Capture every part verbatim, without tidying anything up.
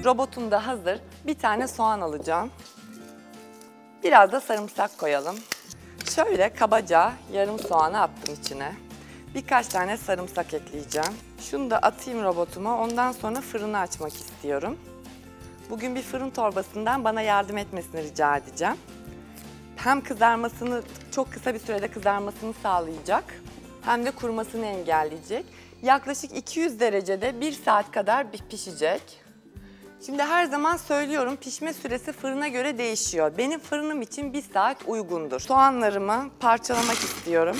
Robotum da hazır. Bir tane soğan alacağım. Biraz da sarımsak koyalım. Şöyle kabaca yarım soğanı attım içine. Birkaç tane sarımsak ekleyeceğim. Şunu da atayım robotuma. Ondan sonra fırını açmak istiyorum. Bugün bir fırın torbasından bana yardım etmesini rica edeceğim. Hem kızarmasını, çok kısa bir sürede kızarmasını sağlayacak, hem de kurumasını engelleyecek. Yaklaşık iki yüz derecede bir saat kadar pişecek. Şimdi her zaman söylüyorum, pişme süresi fırına göre değişiyor. Benim fırınım için bir saat uygundur. Soğanlarımı parçalamak istiyorum.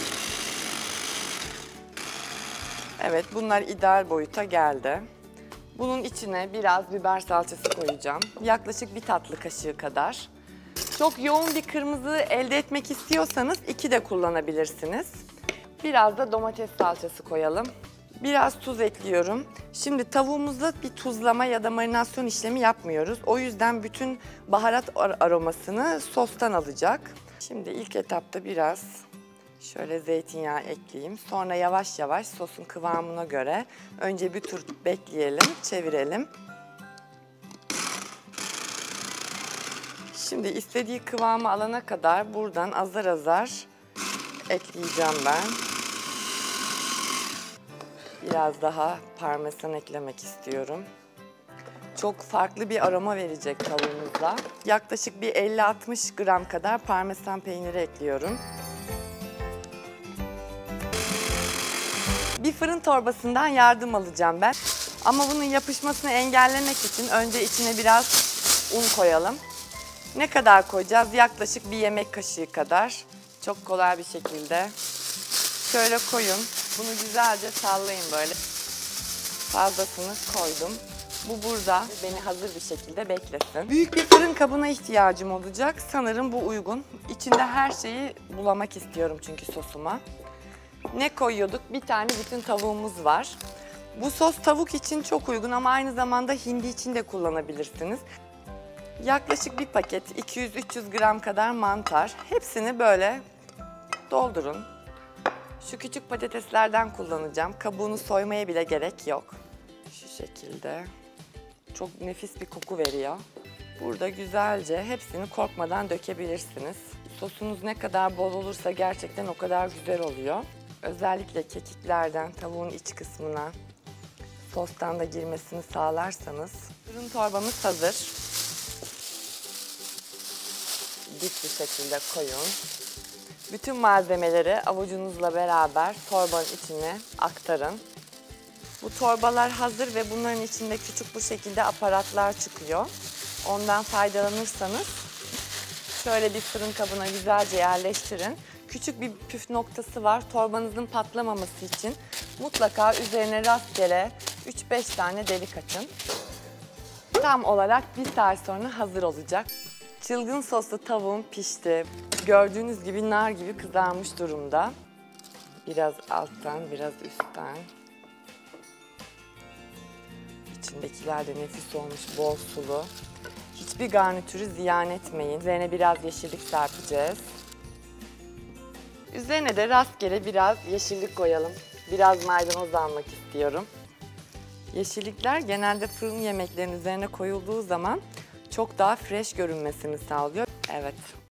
Evet, bunlar ideal boyuta geldi. Bunun içine biraz biber salçası koyacağım. Yaklaşık bir tatlı kaşığı kadar. Çok yoğun bir kırmızı elde etmek istiyorsanız iki de kullanabilirsiniz. Biraz da domates salçası koyalım. Biraz tuz ekliyorum. Şimdi tavuğumuzda bir tuzlama ya da marinasyon işlemi yapmıyoruz. O yüzden bütün baharat aromasını sostan alacak. Şimdi ilk etapta biraz şöyle zeytinyağı ekleyeyim. Sonra yavaş yavaş sosun kıvamına göre önce bir tur bekleyelim, çevirelim. Şimdi istediği kıvamı alana kadar buradan azar azar ekleyeceğim ben. Biraz daha parmesan eklemek istiyorum. Çok farklı bir aroma verecek tavuğumuzda. Yaklaşık bir elli altmış gram kadar parmesan peyniri ekliyorum. Bir fırın torbasından yardım alacağım ben. Ama bunun yapışmasını engellemek için önce içine biraz un koyalım. Ne kadar koyacağız? Yaklaşık bir yemek kaşığı kadar. Çok kolay bir şekilde. Şöyle koyun. Bunu güzelce sallayın böyle. Fazlasını koydum. Bu burada beni hazır bir şekilde beklesin. Büyük bir fırın kabına ihtiyacım olacak. Sanırım bu uygun. İçinde her şeyi bulamak istiyorum çünkü sosuma. Ne koyuyorduk? Bir tane bütün tavuğumuz var. Bu sos tavuk için çok uygun ama aynı zamanda hindi için de kullanabilirsiniz. Yaklaşık bir paket iki yüz üç yüz gram kadar mantar. Hepsini böyle doldurun. Şu küçük patateslerden kullanacağım. Kabuğunu soymaya bile gerek yok. Şu şekilde. Çok nefis bir koku veriyor. Burada güzelce hepsini korkmadan dökebilirsiniz. Sosunuz ne kadar bol olursa gerçekten o kadar güzel oluyor. Özellikle kekiklerden tavuğun iç kısmına sostan da girmesini sağlarsanız. Fırın torbamız hazır. Dik bir şekilde koyun. Bütün malzemeleri avucunuzla beraber torbanın içine aktarın. Bu torbalar hazır ve bunların içinde küçük bu şekilde aparatlar çıkıyor. Ondan faydalanırsanız şöyle bir fırın kabına güzelce yerleştirin. Küçük bir püf noktası var. Torbanızın patlamaması için mutlaka üzerine rastgele üç beş tane delik açın. Tam olarak bir saat sonra hazır olacak. Çılgın soslu tavuğum pişti. Gördüğünüz gibi nar gibi kızarmış durumda. Biraz alttan, biraz üstten. İçindekiler de nefis olmuş, bol sulu. Hiçbir garnitürü ziyan etmeyin. Üzerine biraz yeşillik serpeceğiz. Üzerine de rastgele biraz yeşillik koyalım. Biraz maydanoz almak istiyorum. Yeşillikler genelde fırın yemeklerinin üzerine koyulduğu zaman çok daha fresh görünmesini sağlıyor. Evet.